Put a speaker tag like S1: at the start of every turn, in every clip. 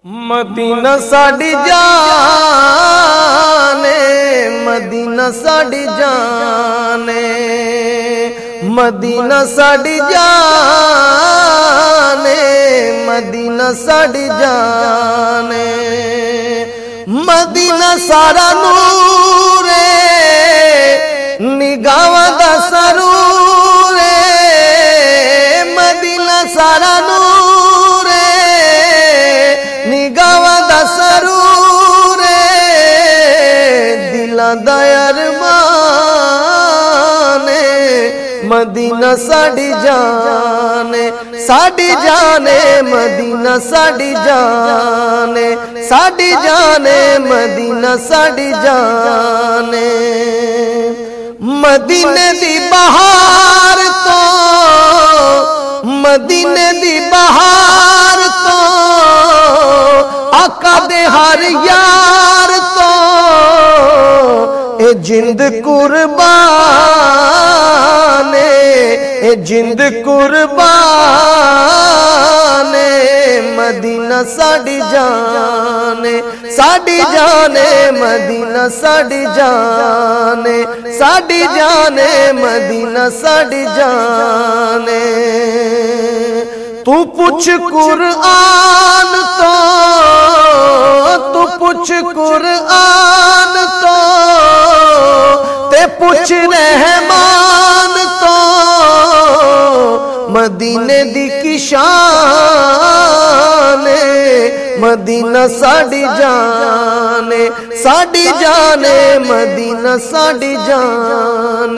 S1: مدینہ ساڈی جان مدینہ ساڈی جان مدینہ ساڈی جان مدینہ ساڈی جان مدینہ سارا نور نگاہاں دا سرور مدینہ سارا نور نگاہاں دا سرور دلاں دا ارمان مدینہ ساڈی جان مدینہ ساڈی جان مدینہ ساڈی جان مدینے دی بہار تو مدینے دی بہار تو آقا دے ہر یار تو اے جند قربان اے جند قربان مدینہ ساڈی جان مدینہ ساڈی جان مدینہ ساڈی جان تو پوچھ قرآن تو پوچھ قرآن تو تے پوچھ رحمان تو مدینے دی کی شان مدینہ ساڈی جان مدینہ ساڈی جان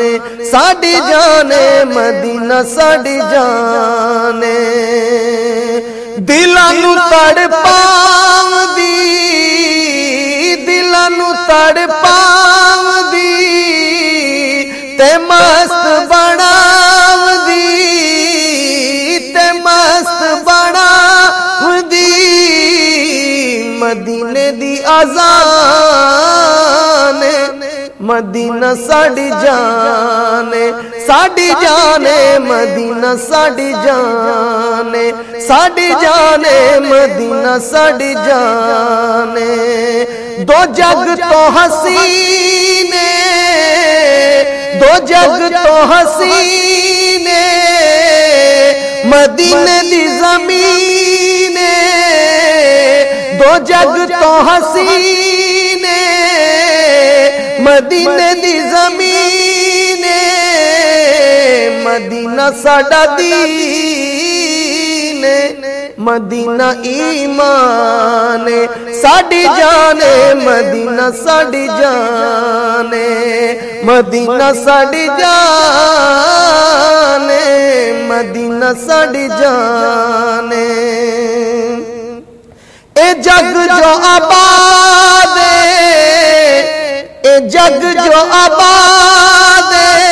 S1: مدینہ ساڈی جان دلاں نوں تڑپاوندی تے مست بناوندی مدینے دی اذان مدینہ ساڈی جان مدینہ ساڈی جان مدینہ ساڈی جان دو جگ تو حسین مدینے دی زمین دو جگ تو حسین مدینے دی زمین مدینہ ساڈا دین مدینہ ایمان ساڈی جان مدینہ ساڈی جان مدینہ ساڈی جان مدینہ ساڈی جان اے جگ جو آباد اے جگ جو آباد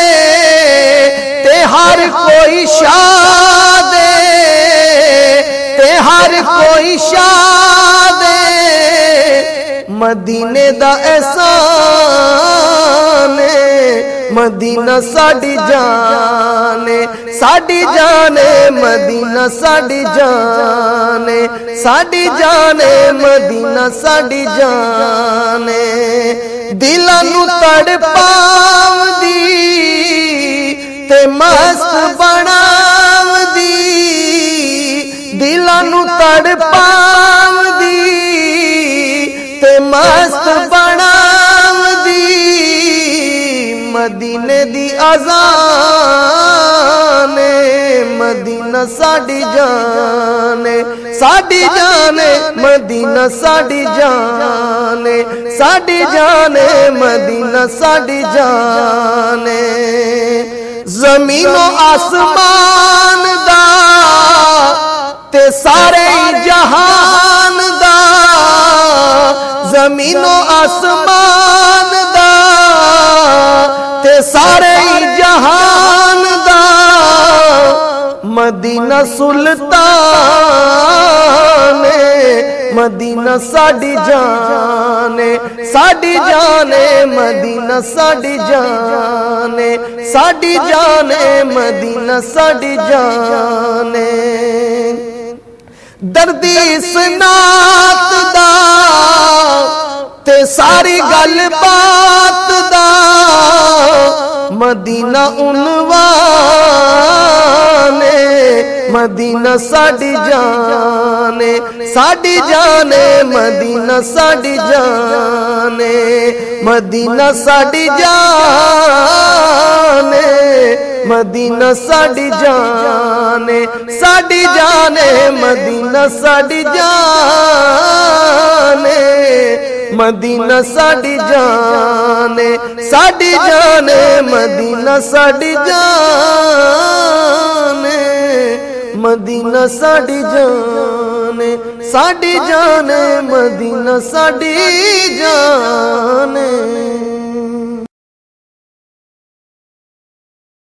S1: تے ہر کوئی شاد تے ہر کوئی شاد مدینے دا احسان مدینہ ساڈی جان مدینہ ساڈی جان مدینہ ساڈی جان دلاں نوں تڑپاوندی تے مست بناوندی دلاں نوں تڑپاوندی تے مست بناوندی مدینے دی اذان مدینہ ساڈی جان مدینہ ساڈی جان مدینہ ساڈی جان زمین و آسمان دا تے سارے جہان دا زمین و آسمان دا تے سارے جہان دا مدینہ سلطان مدینہ ساڈی جان مدینہ ساڈی جان مدینہ ساڈی جان دردی اس نات دا تے ساری گل بات دا مدینہ عنوان مدینہ ساڈی جان ساڈی جان مدینہ ساڈی جان مدینہ ساڈی جان مدینہ ساڈی جان ساڈی جان مدینہ ساڈی جان مدینہ ساڈی جان ساڈی جان مدینہ ساڈی جان مدینہ ساڈی جان ساڈی جان مدینہ ساڈی جان